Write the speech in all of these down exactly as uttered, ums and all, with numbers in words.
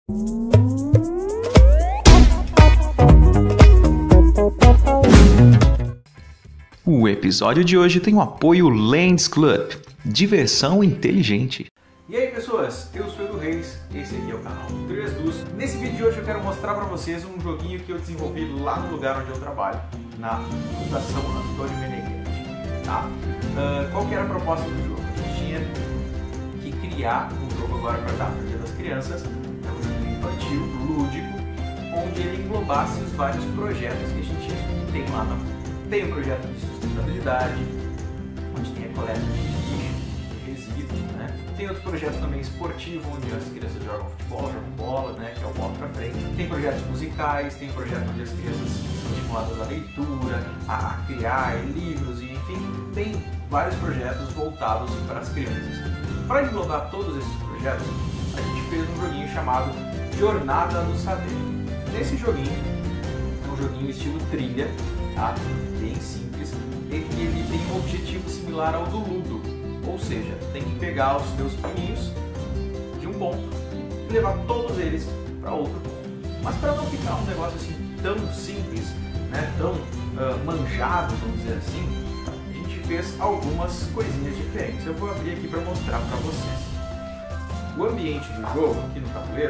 O episódio de hoje tem o apoio Lands Club, diversão inteligente. E aí pessoas, eu sou Edu Reis, esse aqui é o canal Trilhas Luz. Nesse vídeo de hoje eu quero mostrar para vocês um joguinho que eu desenvolvi lá no lugar onde eu trabalho, na Fundação Antônio Meneghetti, tá? Uh, qual que era a proposta do jogo? A gente tinha que criar um jogo agora para dar para o Dia das Crianças, é um jogo infantil, lúdico, onde ele englobasse os vários projetos que a gente tem lá na Fundação. Tem o projeto de sustentabilidade, onde tem a coleta de lixo, de resíduos, né? Tem outro projeto também esportivo, onde as crianças jogam futebol, jogam bola, né? Que é o bola pra frente. Tem projetos musicais, tem projeto onde as crianças são estimuladas à leitura, a criar livros, e enfim, tem vários projetos voltados para as crianças. Para englobar todos esses projetos, a gente fez um joguinho chamado Jornada do Saber. Esse joguinho é um joguinho estilo trilha, tá? Bem simples, e ele tem um objetivo similar ao do Ludo, ou seja, tem que pegar os teus pininhos de um ponto e levar todos eles para outro ponto. Mas para não ficar um negócio assim tão simples, né, tão uh, manjado, vamos dizer assim, a gente fez algumas coisinhas diferentes. Eu vou abrir aqui para mostrar para vocês. O ambiente do jogo, aqui no tabuleiro,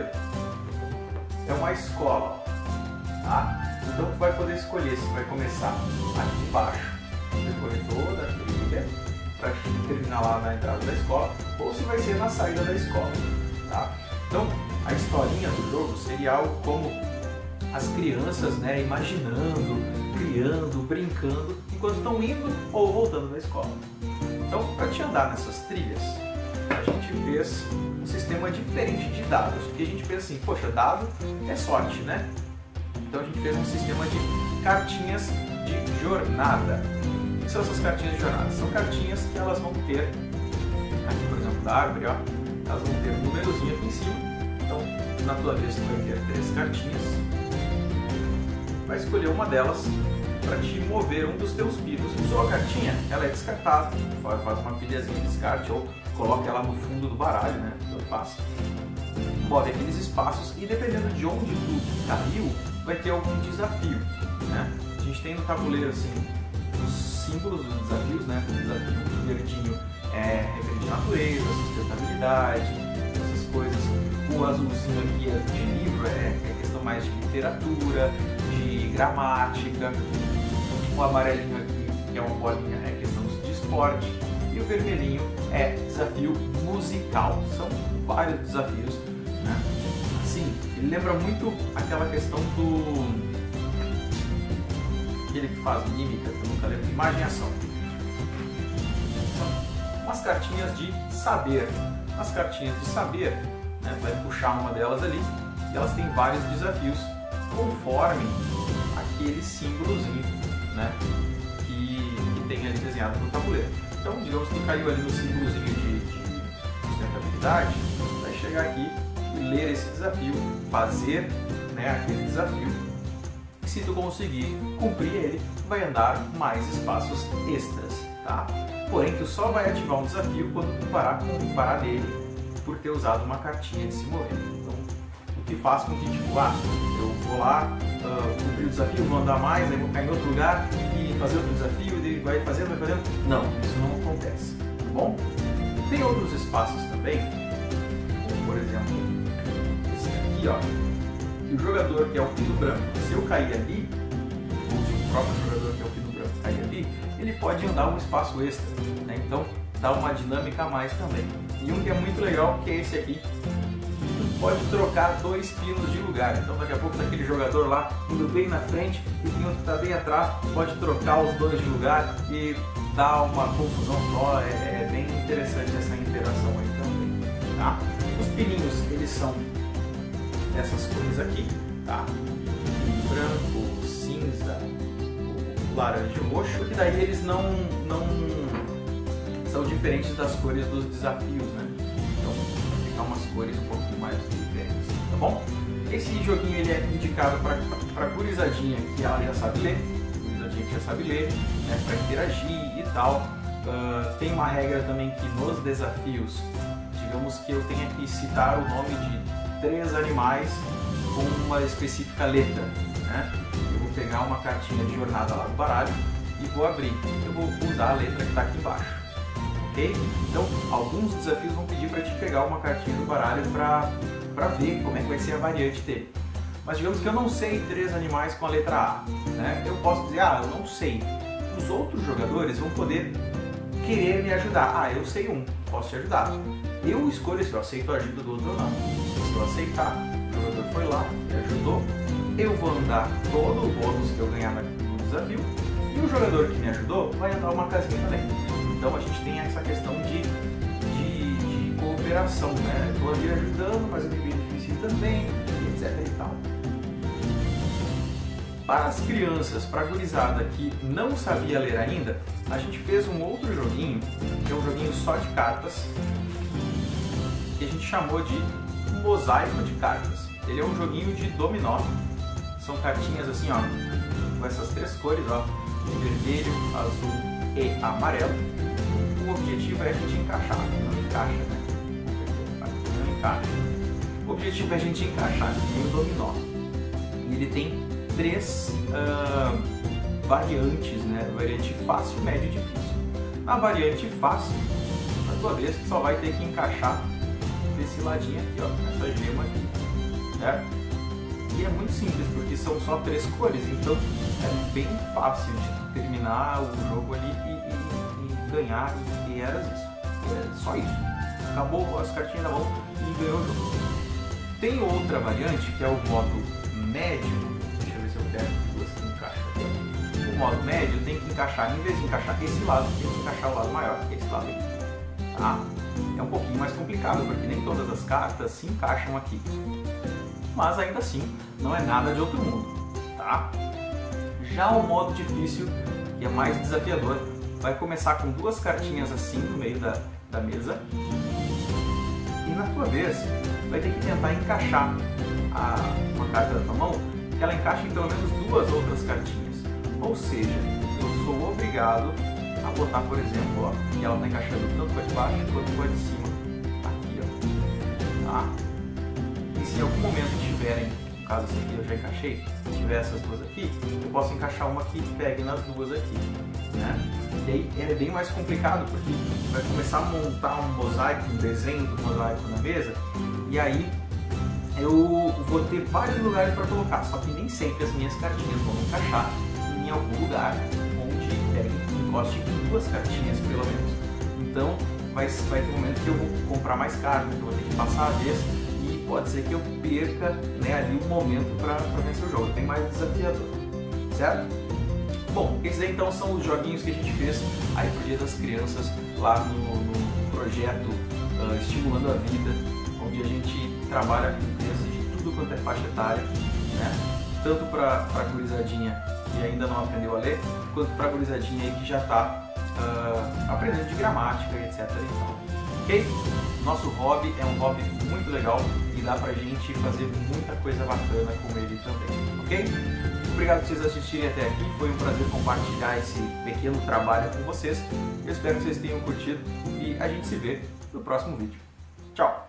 é uma escola, tá? Então tu vai poder escolher se vai começar aqui embaixo, percorrer toda a trilha para terminar lá na entrada da escola, ou se vai ser na saída da escola, tá? Então a historinha do jogo seria algo como as crianças, né, imaginando, criando, brincando, enquanto estão indo ou voltando da escola. Então, para te andar nessas trilhas, a gente fez um sistema diferente de dados, porque a gente pensa assim, poxa, dado é sorte, né? Então a gente fez um sistema de cartinhas de jornada. O que são essas cartinhas de jornada? São cartinhas que elas vão ter, aqui por exemplo da árvore, ó, elas vão ter um númerozinho aqui em cima. Então na tua vez tu vai ter três cartinhas. Vai escolher uma delas para te mover um dos teus pinos. Usou a cartinha, ela é descartada. Faz uma pilhazinha de descarte ou coloca ela no fundo do baralho, né? Então faz. Move aqueles espaços e dependendo de onde tu caiu, vai ter algum desafio, né? A gente tem no tabuleiro assim os símbolos dos desafios, né? O desafio verdinho é referente à natureza, sustentabilidade, essas coisas. O azulzinho aqui é de livro, é, é questão mais de literatura, de gramática. O amarelinho aqui, que é uma bolinha, é questão de esporte. E o vermelhinho é desafio musical. São vários desafios, né? Sim, ele lembra muito aquela questão do... aquele que faz mímica, que eu nunca lembro, imagem e ação. São umas cartinhas de saber. As cartinhas de saber, né, vai puxar uma delas ali e elas têm vários desafios conforme aquele símbolozinho, né, que, que tem ali desenhado no tabuleiro. Então, digamos que caiu ali no símbolozinho de, de sustentabilidade, vai chegar aqui e ler esse desafio, fazer, né, aquele desafio, e se tu conseguir cumprir ele, vai andar mais espaços extras, tá? Porém, tu só vai ativar um desafio quando tu parar, com, parar nele por ter usado uma cartinha de se mover. Então, o que faz com que, tipo, ah, eu vou lá, uh, cumprir o desafio, vou andar mais, aí vou cair em outro lugar e fazer outro desafio, e ele vai fazendo, vai fazendo. Não, isso não acontece, tá bom? Tem outros espaços também, como por exemplo, aqui, ó, e o jogador que é o pino branco, se eu cair ali, ou se o próprio jogador que é o pino branco cair ali, ele pode andar um espaço extra, né? Então dá uma dinâmica a mais também. E um que é muito legal, que é esse aqui, tu pode trocar dois pinos de lugar. Então daqui a pouco tá aquele jogador lá indo bem na frente e tem outro que tá bem atrás, pode trocar os dois de lugar e dar uma confusão só. É, é bem interessante essa interação aí também, tá? Os pininhos, eles são essas cores aqui, tá? O branco, o cinza, o laranja e o roxo, que daí eles não, não são diferentes das cores dos desafios, né? Então vai ficar umas cores um pouquinho mais diferentes, tá bom? Esse joguinho ele é indicado para gurizadinha que ela já sabe ler, gurizadinha que já sabe ler, né? Para interagir e tal. Uh, tem uma regra também que nos desafios, digamos que eu tenha que citar o nome de três animais com uma específica letra, né? Eu vou pegar uma cartinha de jornada lá do baralho e vou abrir. Eu vou usar a letra que está aqui embaixo, ok? Então, alguns desafios vão pedir para te pegar uma cartinha do baralho para ver como é que vai ser a variante dele. Mas digamos que eu não sei três animais com a letra A, né? Eu posso dizer, ah, eu não sei. Os outros jogadores vão poder querer me ajudar. Ah, eu sei um, posso te ajudar. Eu escolho se eu aceito a ajuda do outro ou não. Se eu aceitar, o jogador foi lá, me ajudou, eu vou andar todo o bônus que eu ganhar no desafio e o jogador que me ajudou vai andar uma casinha também. Então a gente tem essa questão de, de, de cooperação, né? Estou ali ajudando, mas eu me beneficio também, etc e tal. Para as crianças, para a gurizada que não sabia ler ainda, a gente fez um outro joguinho, que é um joguinho só de cartas, que a gente chamou de Mosaico de Cartas. Ele é um joguinho de dominó, são cartinhas assim, ó, com essas três cores, ó, vermelho, azul e amarelo. O objetivo é a gente encaixar, não encaixa, né? Não encaixa. O objetivo é a gente encaixar no dominó. E ele tem três uh, variantes, né? Variante fácil, médio e difícil. Na variante fácil, na tua vez, tu só vai ter que encaixar desse ladinho aqui, ó, essa gema aqui, certo? E é muito simples, porque são só três cores, então é bem fácil de terminar o jogo ali e, e, e ganhar, e era isso. É só isso. Acabou as cartinhas na mão e ganhou o jogo. Tem outra variante, que é o modo médio. Você encaixa aqui. O modo médio tem que encaixar, em vez de encaixar esse lado, tem que encaixar o lado maior, que é esse lado aqui. Tá? É um pouquinho mais complicado, porque nem todas as cartas se encaixam aqui. Mas ainda assim, não é nada de outro mundo. Tá? Já o modo difícil, que é mais desafiador, vai começar com duas cartinhas assim no meio da, da mesa. E na tua vez, vai ter que tentar encaixar a, uma carta da tua mão, que ela encaixe em pelo menos duas outras cartinhas. Ou seja, eu sou obrigado a botar, por exemplo, ó, que ela está encaixando tanto com a de baixo quanto com a de cima. Aqui, ó. Tá? E se em algum momento tiverem, no caso essa aqui eu já encaixei, se tiver essas duas aqui, eu posso encaixar uma que pegue nas duas aqui. Né? E aí é bem mais complicado, porque vai começar a montar um mosaico, um desenho do mosaico na mesa, e aí eu vou ter vários lugares para colocar, só que nem sempre as minhas cartinhas vão encaixar em algum lugar onde pegue, encoste em duas cartinhas pelo menos. Então vai, vai ter um momento que eu vou comprar mais cartas, que eu vou ter que passar a vez e pode ser que eu perca, né, ali um momento para vencer o jogo, tem mais desafiador, certo? Bom, esses aí então são os joguinhos que a gente fez aí pro Dia das Crianças lá no, no projeto uh, Estimulando a Vida, onde a gente trabalha com crianças de tudo quanto é faixa etária, né? Tanto para a gurizadinha que ainda não aprendeu a ler, quanto para a gurizadinha aí que já está uh, aprendendo de gramática, etc. Então, ok? Nosso hobby é um hobby muito legal e dá pra gente fazer muita coisa bacana com ele também, ok? Obrigado por vocês assistirem até aqui, foi um prazer compartilhar esse pequeno trabalho com vocês. Eu espero que vocês tenham curtido e a gente se vê no próximo vídeo. Tchau!